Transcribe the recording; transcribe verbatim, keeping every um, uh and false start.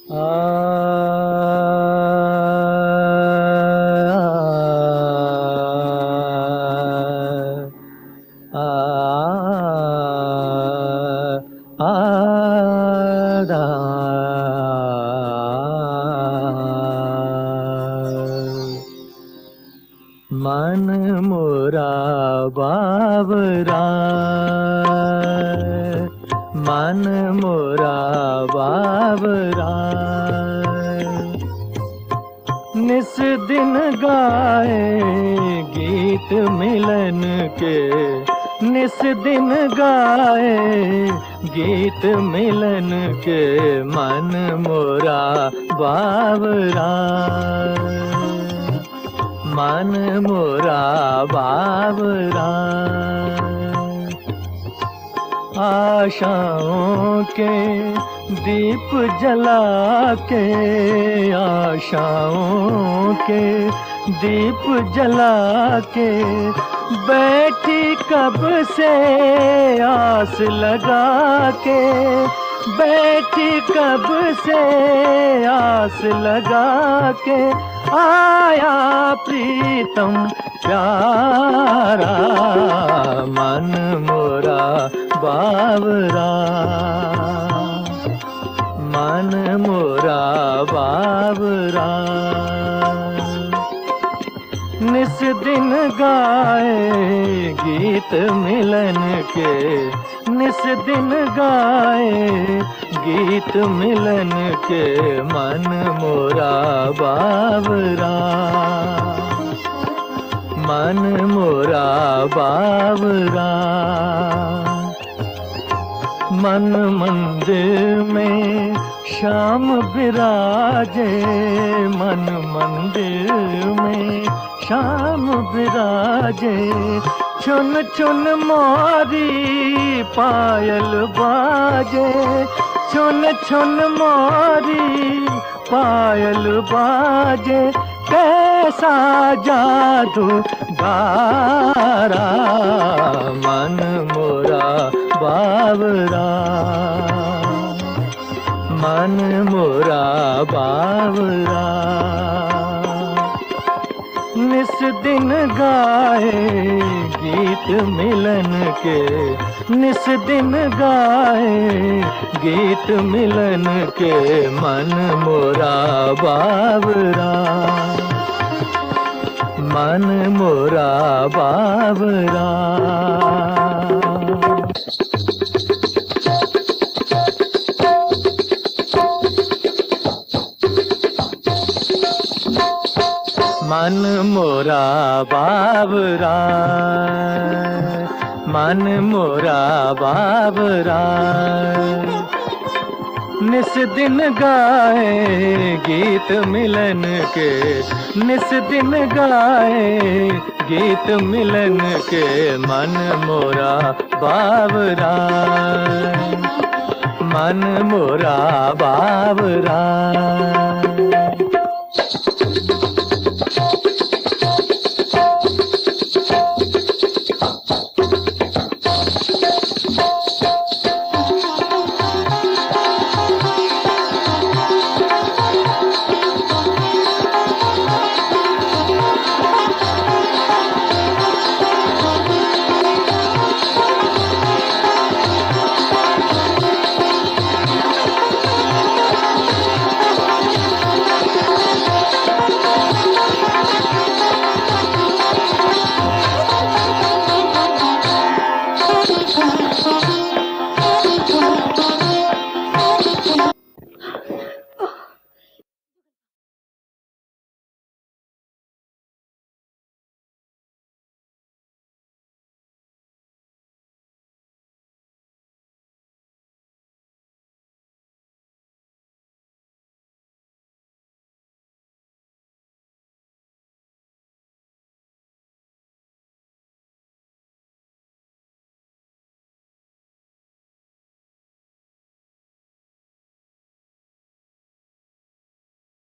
आ आ आ मन मोरा बावरा, मन मोरा बावरा, निस दिन गाए गीत मिलन के, निस दिन गाए गीत मिलन के, मन मोरा बावरा, मन मोरा बावरा। आशाओं के दीप जला के, आशाओं के दीप जला के, बैठी कब से आस लगा के, बैठी कब से आस लगा के, आया प्रीतम प्यारा, मन मोरा बावरा, मन मोरा बावरा। निस दिन गाए गीत मिलन के, निस दिन गाए गीत मिलन के, मन मोरा बावरा, मन मोरा बावरा। मन मंदिर में श्याम विराजे, मन मंदिर में श्याम विराजे, चुन चुन मोरी पायल बाजे, चुन चुन मोरी पायल बाजे, कैसा जादू गारा, मन मोरा बावरा, मन मोरा बावरा। निस दिन गाए गीत मिलन के, निस दिन गाए गीत मिलन के, मन मोरा बावरा, मन मोरा बावरा। मन मोरा बावरा, मन मोरा बावरा, निस दिन गाए गीत मिलन के, निस दिन गाए गीत मिलन के, मन मोरा बावरा, मन मोरा बावरा।